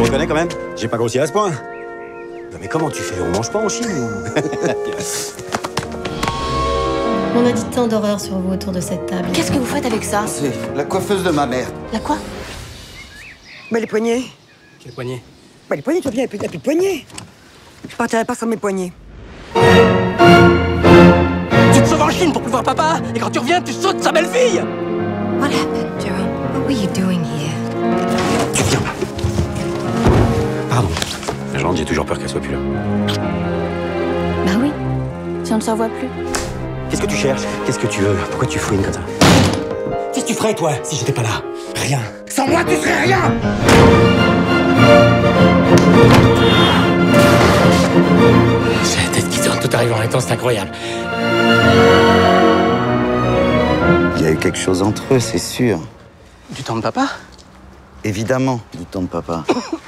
me reconnais quand même? J'ai pas grossi à ce point. Non mais comment tu fais? On mange pas en Chine ou... On a dit tant d'horreurs sur vous autour de cette table. Qu'est-ce que vous faites avec ça? C'est la coiffeuse de ma mère. La quoi? Bah, les poignets. Quel poignet? Bah, les poignets, tu vois bien, il n'y a plus de poignets. Je partirai pas sans mes poignets. Tu te sauves en Chine pour plus voir papa, et quand tu reviens, tu sautes sa belle-fille! What happened, Jerome? What were you doing here? Tu viens. Pardon. La Jeanne, j'ai toujours peur qu'elle soit plus là. Bah oui, si on ne s'en voit plus. Qu'est-ce que tu cherches? Qu'est-ce que tu veux? Pourquoi tu fouines comme ça? Qu'est-ce que tu ferais, toi, si j'étais pas là? Rien. Sans moi, tu serais rien. J'ai la tête qui tourne, tout arrive en même temps, c'est incroyable. Il y a eu quelque chose entre eux, c'est sûr. Du temps de papa? Évidemment, du temps de papa.